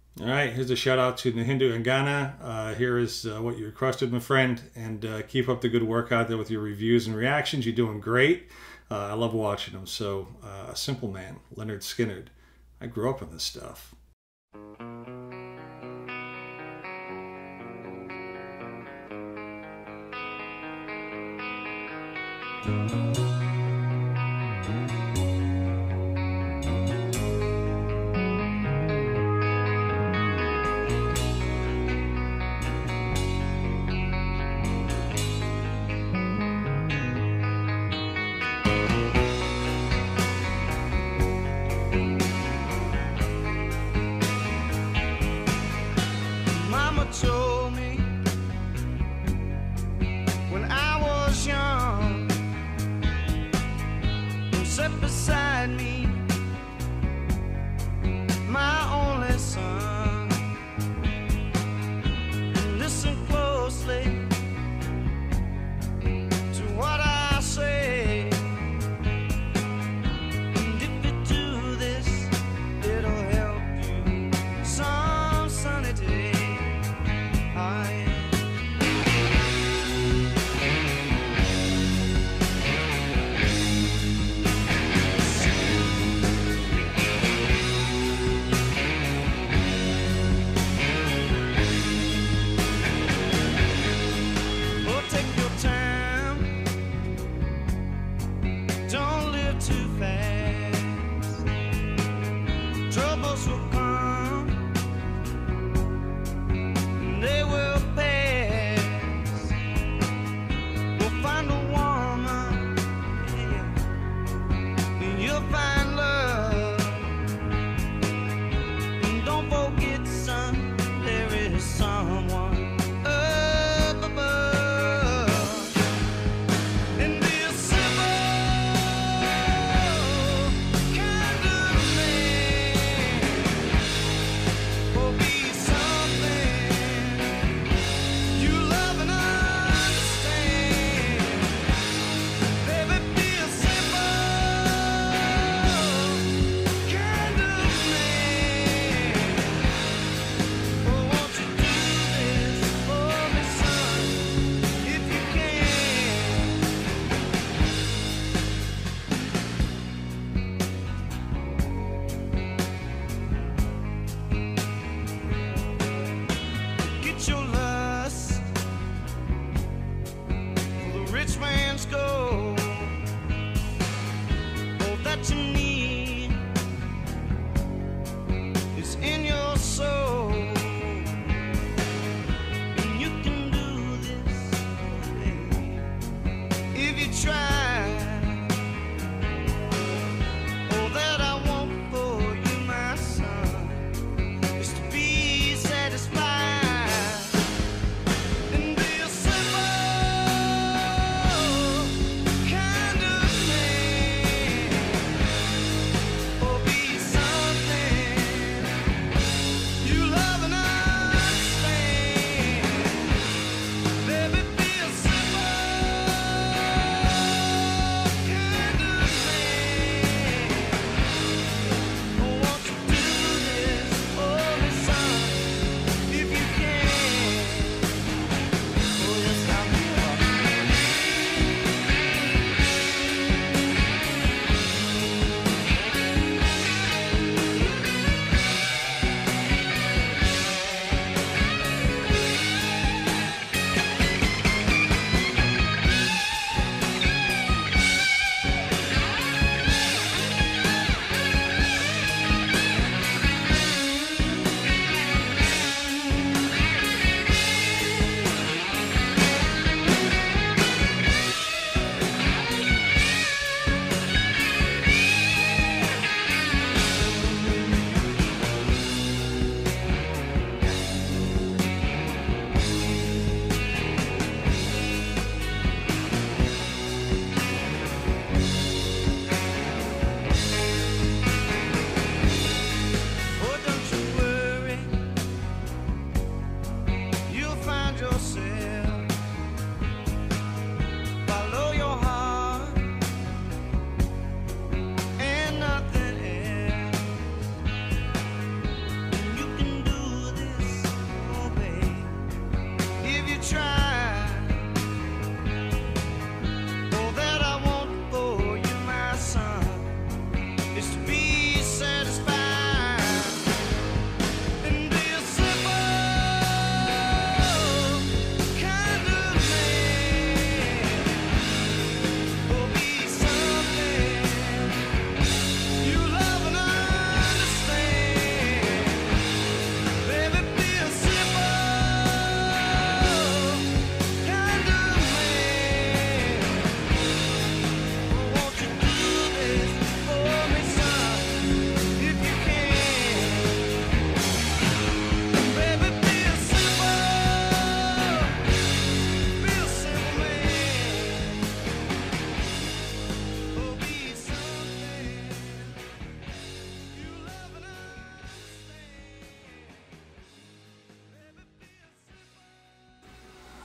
All right, here's a shout out to Nihindu Angana. Here is what you requested, my friend, and keep up the good work out there with your reviews and reactions. You're doing great. I love watching them. So, a simple man, Lynard Skynard. I grew up on this stuff. Mama told me when I was young,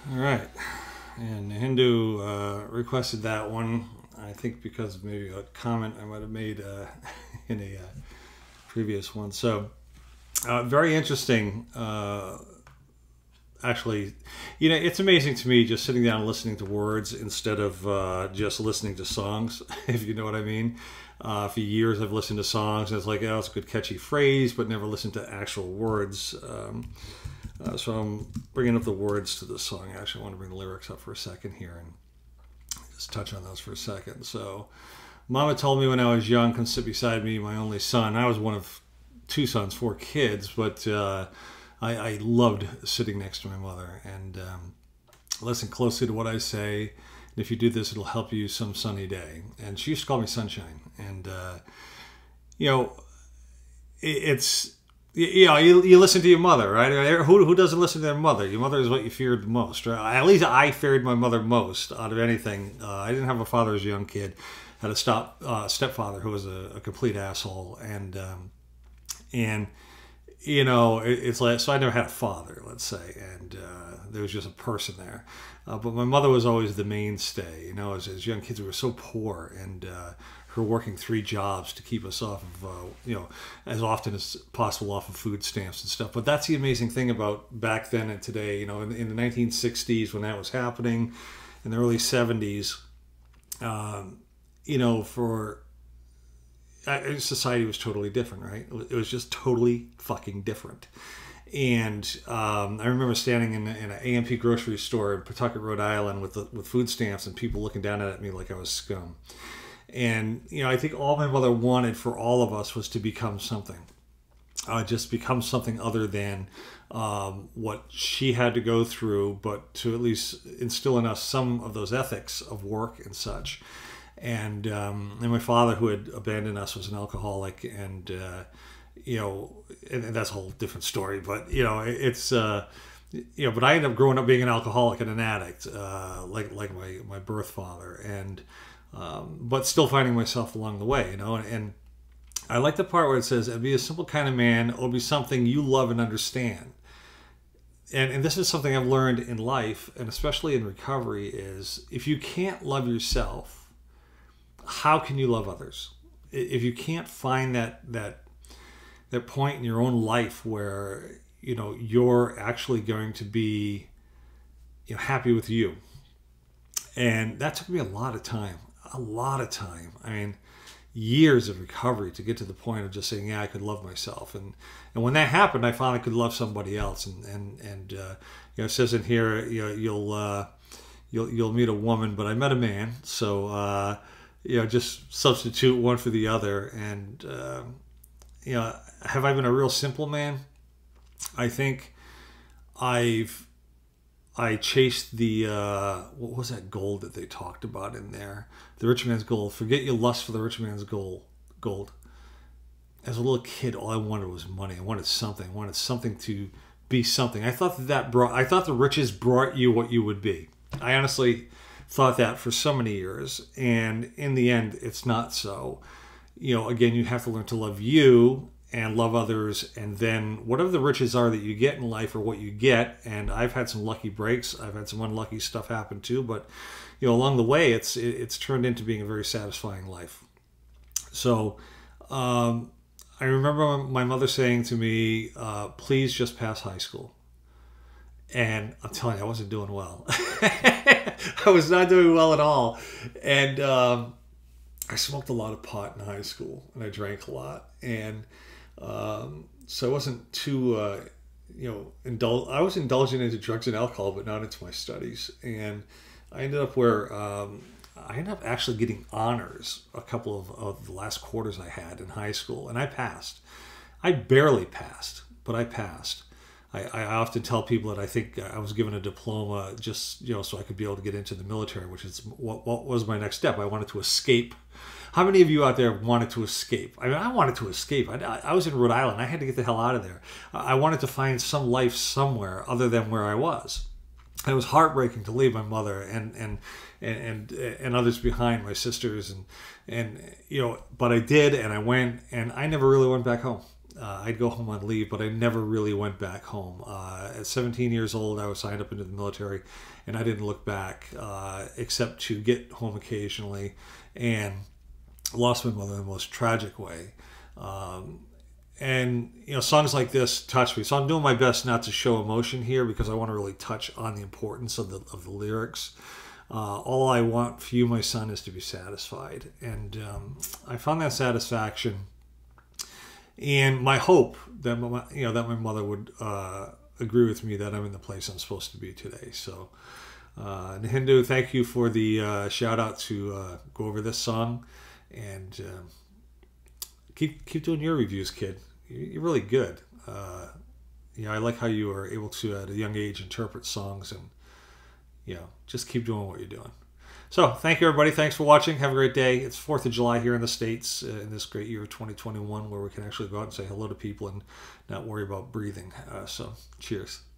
All right. And Nihindu requested that one, I think because of maybe a comment I might have made in a previous one. So, very interesting. Actually, it's amazing to me just sitting down and listening to words instead of just listening to songs, if you know what I mean. For years I've listened to songs and it's like, oh, it's a good catchy phrase, but never listened to actual words. So I'm bringing up the words to the song. Actually, I want to bring the lyrics up for a second here and just touch on those for a second. So, Mama told me when I was young, come sit beside me, my only son. I was one of 2 sons, 4 kids, but I loved sitting next to my mother. And listen closely to what I say. And if you do this, it'll help you some sunny day. And she used to call me Sunshine. And, it's... You listen to your mother, right? Who doesn't listen to their mother? Your mother is what you feared the most, right? At least I feared my mother most out of anything. I didn't have a father as a young kid. Had a stepfather who was a complete asshole, and it's like, so I never had a father, let's say, and there was just a person there. But my mother was always the mainstay. As young kids, we were so poor, and her working 3 jobs to keep us off of, as often as possible off of food stamps and stuff. But that's the amazing thing about back then and today. In the 1960s when that was happening, in the early 70s, society was totally different, right? It was just totally fucking different. And I remember standing in an AMP grocery store in Pawtucket, Rhode Island with food stamps and people looking down at me like I was scum. And, I think all my mother wanted for all of us was to become something. Just become something other than what she had to go through, but to at least instill in us some of those ethics of work and such. And my father, who had abandoned us, was an alcoholic, and and that's a whole different story. But it's but I ended up growing up being an alcoholic and an addict, like my birth father, and but still finding myself along the way, And I like the part where it says, "Be a simple kind of man, or be something you love and understand." And this is something I've learned in life, and especially in recovery, is if you can't love yourself, how can you love others? If you can't find that point in your own life where you're actually going to be happy with you. And that took me a lot of time. I mean, years of recovery to get to the point of just saying, yeah, I could love myself. And when that happened, I finally could love somebody else. And it says in here, you'll meet a woman, but I met a man. So just substitute one for the other. And have I been a real simple man? I think I chased the what was that gold that they talked about in there? The rich man's gold. Forget your lust for the rich man's gold. As a little kid, all I wanted was money. I wanted something. I wanted something to be something. I thought I thought the riches brought you what you would be. I honestly thought that for so many years, and in the end, it's not so. Again, you have to learn to love you and love others, and then whatever the riches are that you get in life or what you get. And I've had some lucky breaks, I've had some unlucky stuff happen too, but along the way it's turned into being a very satisfying life. So I remember my mother saying to me, please just pass high school. And I'm telling you, I wasn't doing well. I was not doing well at all. And I smoked a lot of pot in high school, and I drank a lot, and so I wasn't too, I was indulging into drugs and alcohol, but not into my studies. And I ended up actually getting honors a couple of the last quarters I had in high school, and I passed. I barely passed, but I passed. I often tell people that I think I was given a diploma just, so I could be able to get into the military, which is what was my next step. I wanted to escape. How many of you out there wanted to escape? I mean, I wanted to escape. I was in Rhode Island. I had to get the hell out of there. I wanted to find some life somewhere other than where I was. It was heartbreaking to leave my mother and others behind, my sisters, and but I did, and I went, and I never really went back home. I'd go home on leave, but I never really went back home. At 17 years old, I was signed up into the military, and I didn't look back except to get home occasionally, and lost my mother in the most tragic way. And songs like this touch me, so I'm doing my best not to show emotion here because I want to really touch on the importance of the lyrics. All I want for you, my son, is to be satisfied, and I found that satisfaction. And my hope that that my mother would agree with me that I'm in the place I'm supposed to be today. So, Nihindu, thank you for the shout out to go over this song, and keep doing your reviews, kid. You're really good. I like how you were able to at a young age interpret songs, and just keep doing what you're doing. So, thank you, everybody. Thanks for watching. Have a great day. It's 4th of July here in the States in this great year of 2021 where we can actually go out and say hello to people and not worry about breathing. So, cheers.